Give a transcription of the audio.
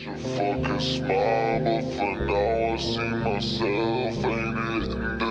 a fucking smile, but for now I see myself ain't it in the